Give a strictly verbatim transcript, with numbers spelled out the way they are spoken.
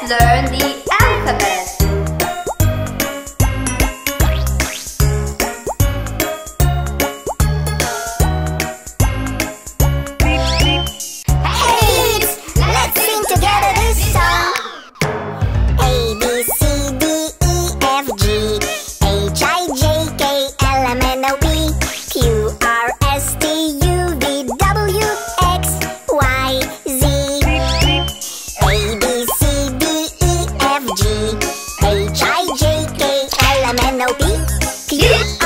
learn the alphabet. Hey, let's sing together this song. A, B, C, D, E, F, G, H, I, J, K, L, M, N, O, P, Q, R, S, T, U, V, W, X, Y, Z. A, B, C, D, E, F, G, H, I, J, K, L, M, N, O, P, Q,